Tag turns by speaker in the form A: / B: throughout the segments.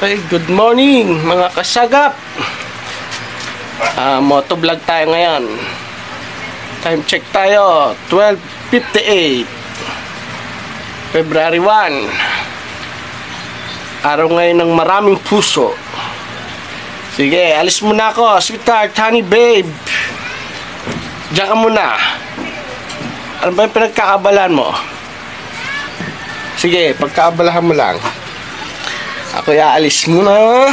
A: Okay, good morning mga kasagap. Motovlog tayo ngayon. Time check tayo, 12:58 February 1. Araw ngayon ng maraming puso. Sige, alis muna ako, sweetheart, honey babe. Diyan ka muna. Ano ba yung pinagkakabalan mo? Sige, pagkaabalahan mo lang. Ako aalis muna.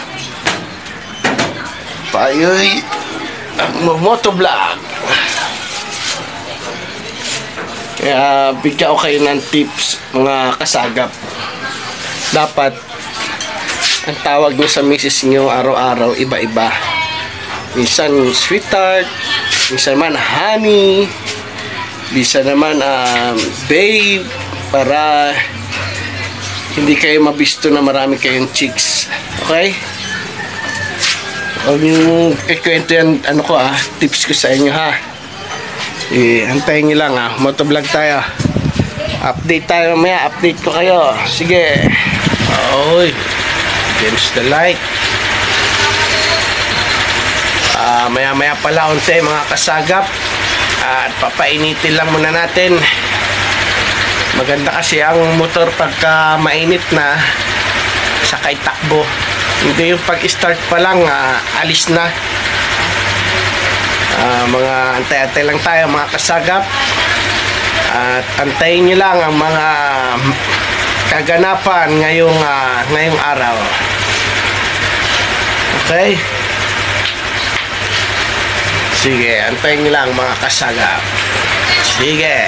A: Tayo'y motovlog. Kaya bigyan ko kayo ng tips, mga kasagap. Dapat ang tawag nyo sa misis nyo araw-araw iba-iba. Minsan sweetheart, minsan naman honey, minsan naman babe, para hindi kayo mabisto na marami kayong chicks. Okay? Huwag yung ikwento yan, tips ko sa inyo ha. Antayin nyo lang ha. Motovlog tayo. Update tayo mamaya. Update ko kayo. Sige. Oy. Games the light. Maya-maya pala unti mga kasagap. At papainitin lang muna natin. Maganda kasi ang motor pagka mainit na, sakay takbo. Hindi yung pag-start pa lang, alis na. Mga antay-antay lang tayo mga kasagap. At antayin nyo lang ang mga kaganapan ngayong araw. Okay? Sige, antayin nyo lang mga kasagap. Sige.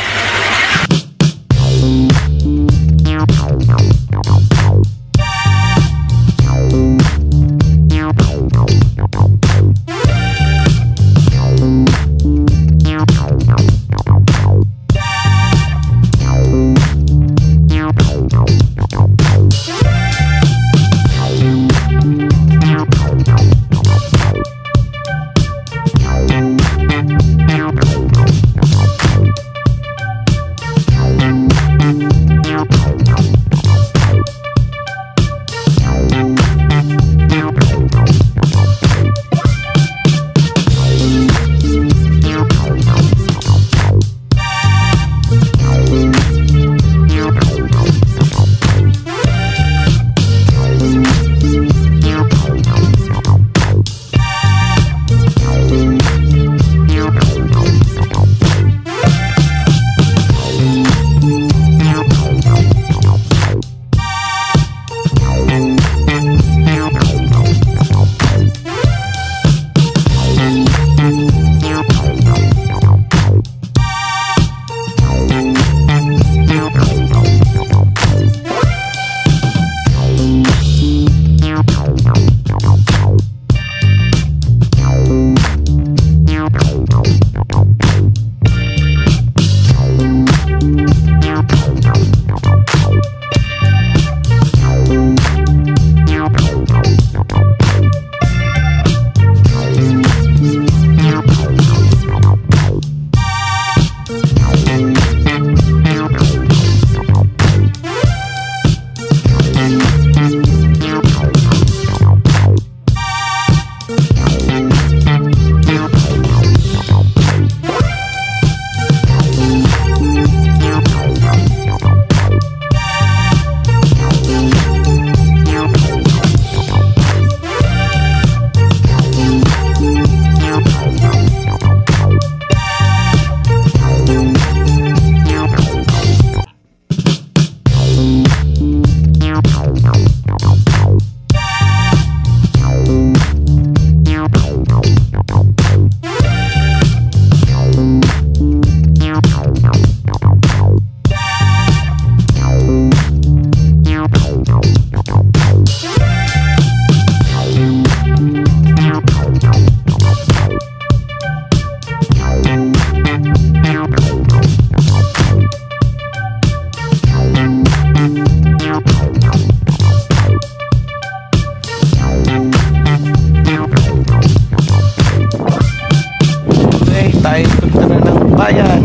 A: bayan.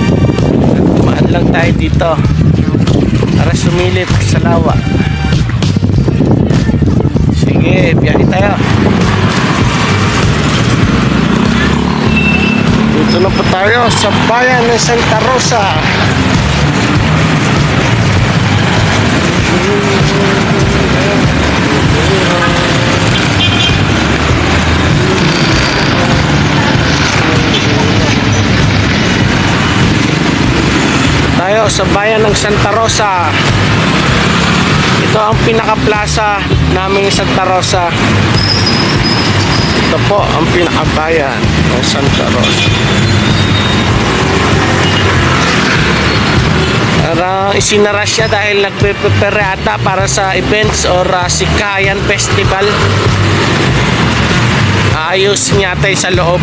A: Dumaan lang tayo dito para sumilip sa lawa. Sige, biyahe tayo. Dito na po tayo sa bayan ng Santa Rosa. Tayo sa bayan ng Santa Rosa. Ito ang pinaka-plaza namin sa Santa Rosa. Ito po ang pinaka-bayan ng Santa Rosa. Parang isinara siya dahil nagpe-prepare ata para sa events or Sikayan Festival. Ayos niya tayo sa loob.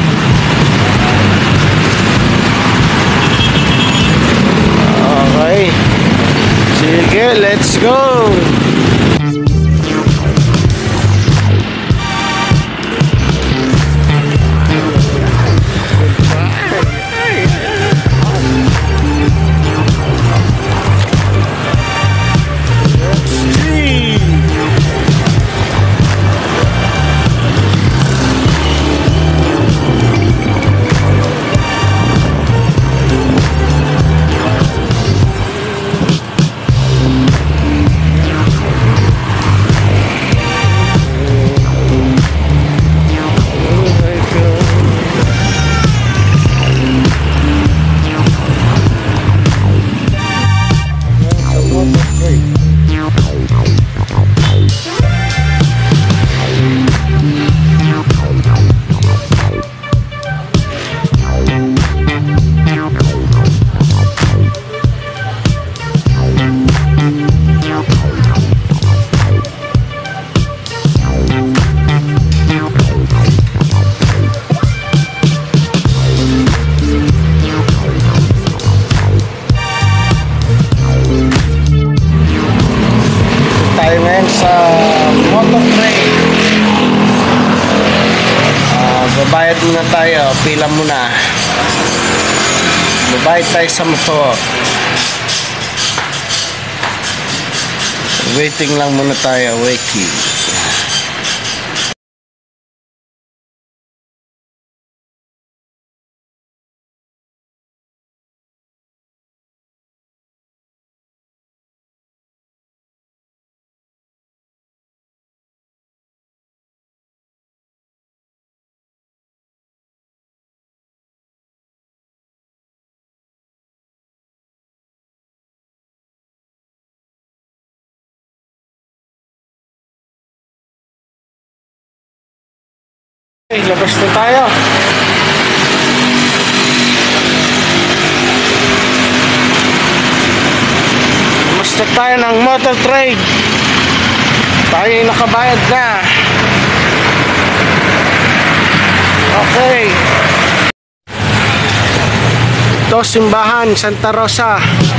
A: Okay. Sige, let's go. Tayo ngayon sa motor train. Babayad muna tayo, pila muna. Babayad tayo sa motor. Waiting lang muna tayo, waiting. Okay, labas na tayo. Labas na tayo ng motor trade. Tayo nakabayad na. Okay. Ito simbahan Santa Rosa.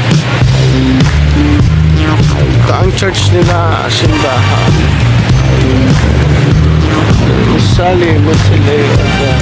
A: Ito ang church nila, simbahan. Masali agad.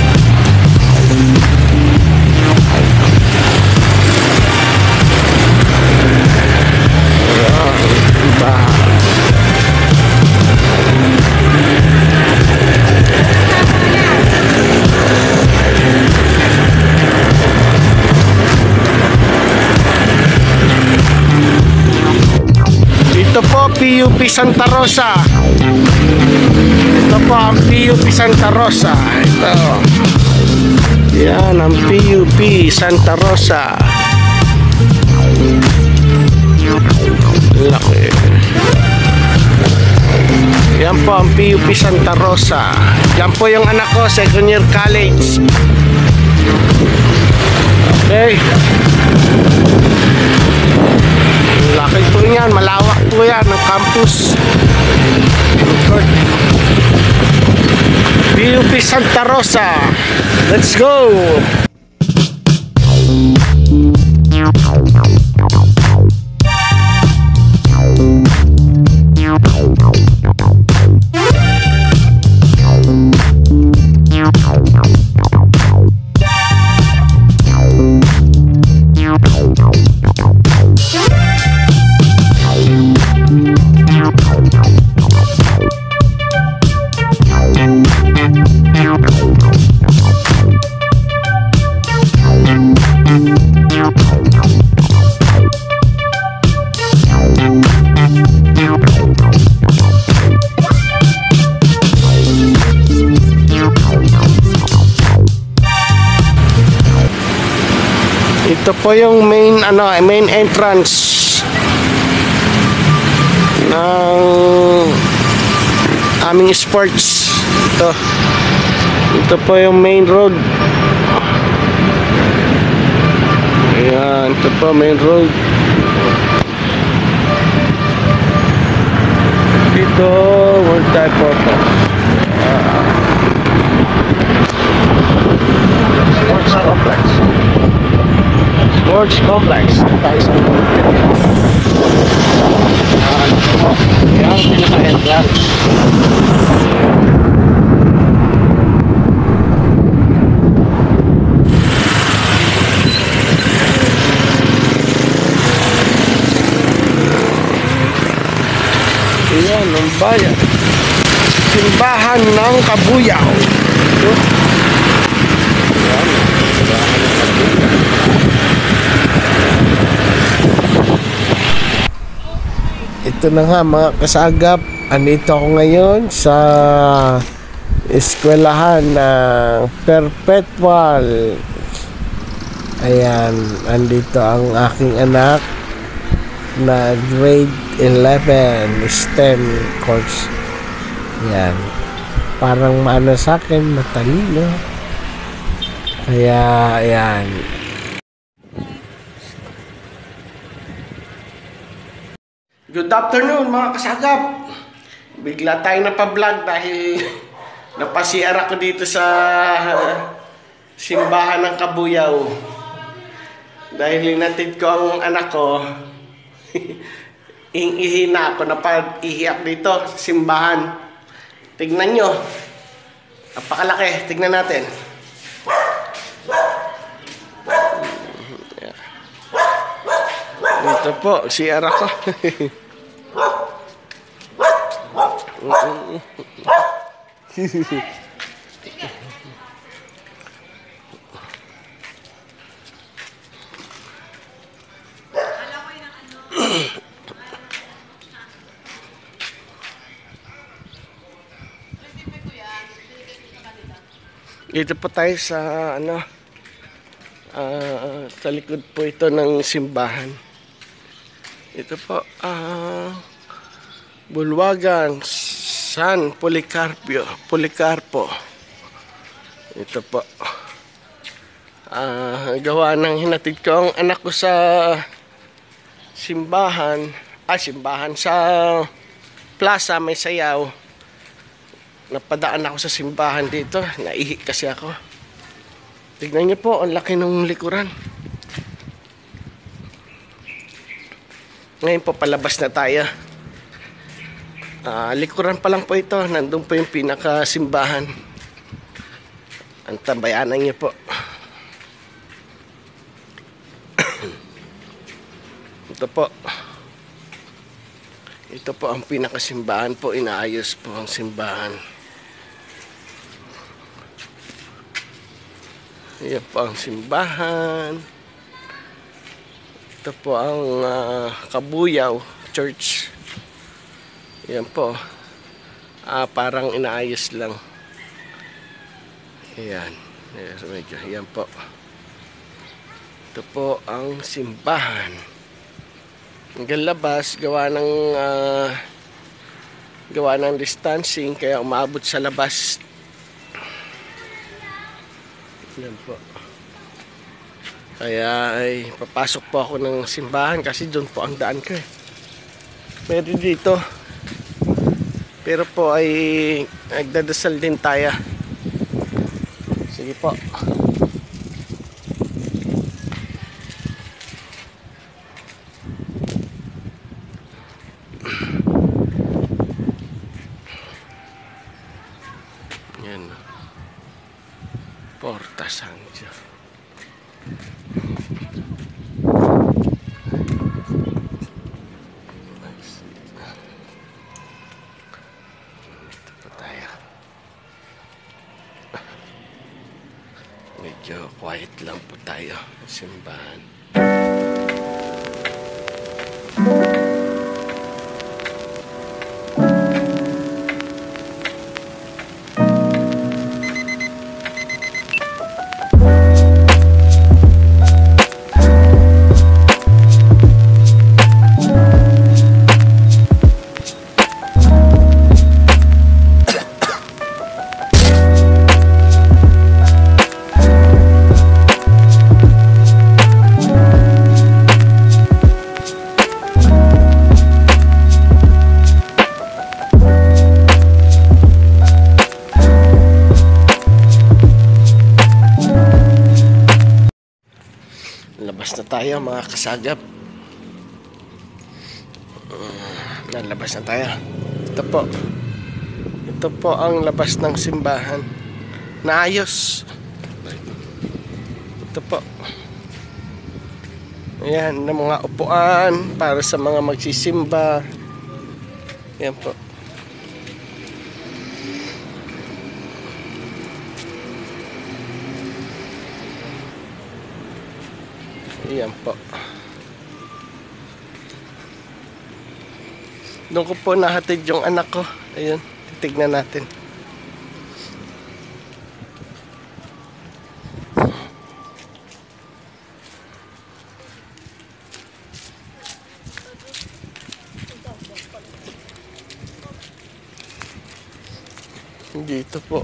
A: Ito po PUP Santa Rosa. Ito po ang PUP Santa Rosa. Ito. Yan ang PUP Santa Rosa. Laki. Yan po ang PUP Santa Rosa. Yan po yung anak ko, second year college. Okay. Laki po yan, malawak po yan ang campus. PUP Santa Rosa. Let's go. Ito po yung main entrance ng aming sports. Ito po yung main road. Ayan, ito po main road. Dito multi-purpose sports complex. Sports complex. Tayo sa yan, pinaka-entrance. Ayan, ang bayan. Simbahan ng Kabuyaw. Ito. Ayan, simbahan ng Kabuyaw. Ito na nga mga kasagap. Andito ako ngayon sa eskwelahan ng Perpetual. Ayan, andito ang aking anak na grade 11 STEM course. Yan. Parang maano sa akin, matalino. Kaya, ayan. Good afternoon mga kasagap. Bigla tayo napablog dahil napasiar ako dito sa simbahan ng Kabuyaw. Dahil inatid ko ang anak ko. Ihina ako, napag-ihiyak dito sa simbahan. Tignan nyo. Napakalaki. Tignan natin. Ito po, CR ako. Dito po tayo sa sa likod po ito ng simbahan. Ito po Bulwagan San Policarpo. Ito po gawa ng hinatid ko ang anak ko sa simbahan sa plaza may sayaw. Napadaan ako sa simbahan dito. Naihi kasi ako. Tignan niyo po, ang laki ng likuran. Ngayon po, palabas na tayo. Likuran pa lang po ito. Nandun po yung pinakasimbahan. Ang tambayanan niyo po. Ito po. Ito po ang pinakasimbahan po. Inaayos po ang simbahan. Ayan po ang simbahan. Ito po ang Kabuyaw Church. Ayan po. Parang inaayos lang. Ayan. Ayan po. Ito po ang simbahan. Hanggang labas, gawa ng distancing, kaya umabot sa labas. Yan po. Kaya ay papasok po ako ng simbahan kasi doon po ang daan ko. Pero dito, pero po ay nagdadasal din tayo. Sige po. Yan. Porta Sancho. Dito po tayo. Medyo quiet lang po tayo sa simbahan. tayo mga kasagap. Lalabas na tayo. Ito po ang labas ng simbahan. Naayos. Ito po. Ayan, ng mga upuan para sa mga magsisimba. Ayan po. Ayan po. Doon ko po nahatid yung anak ko. Ayun, titignan natin. Dito po.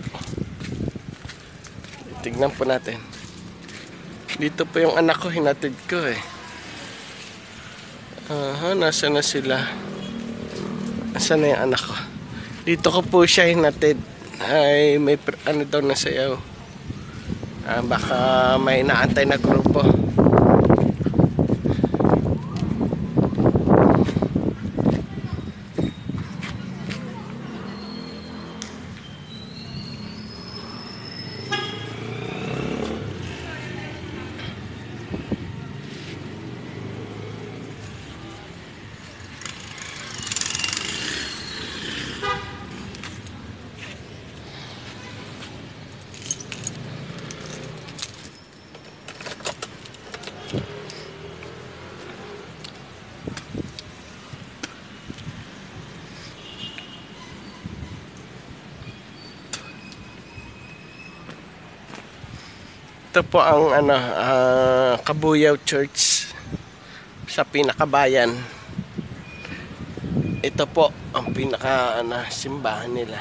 A: Tignan po natin. Dito po yung anak ko, hinatid ko eh. Nasa na sila? Nasaan na yung anak ko? Dito ko po siya hinatid. Ay, may ano daw na sayaw. Baka may naantay na grupo. Ito po ang Kabuyaw Church sa pinakabayan. Ito po ang pinaka simbahan nila.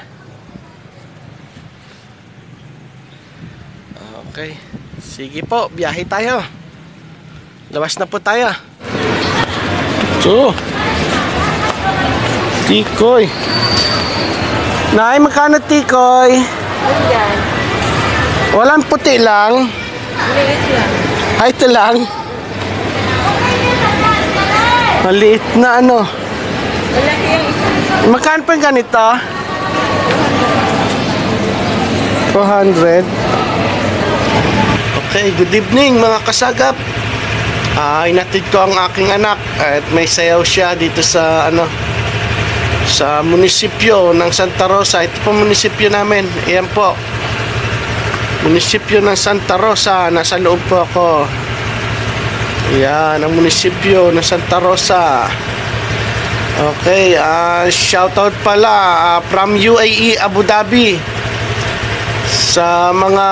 A: Okay. Sige po, biyahe tayo. Labas na po tayo. So, tikoy. Nay, magkano tikoy? Walang puti lang.
B: Maliit lang.
A: Ay, ito lang. Maliit na ano.
B: Malaki yung isa.
A: Magkano pa yung ganito? 400. Okay, good evening mga kasagap. Inatid ko ang aking anak at may sayaw siya dito sa sa munisipyo ng Santa Rosa. Ito po munisipyo namin. Ayan po. Munisipyo ng Santa Rosa. Nasa loob po ako. Ayan, ang munisipyo ng Santa Rosa. Okay, shoutout pala from UAE, Abu Dhabi sa mga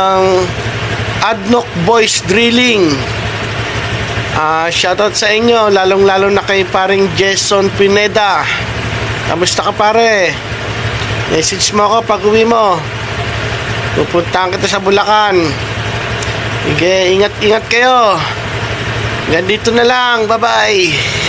A: ADNOC Boys Drilling. Shoutout sa inyo, lalong-lalo na kay paring Jason Pineda. Kamusta ka pare? Message mo ako pag uwi mo. Pupuntahan kita sa Bulacan. Sige, ingat-ingat kayo. Ganito na lang. Bye-bye.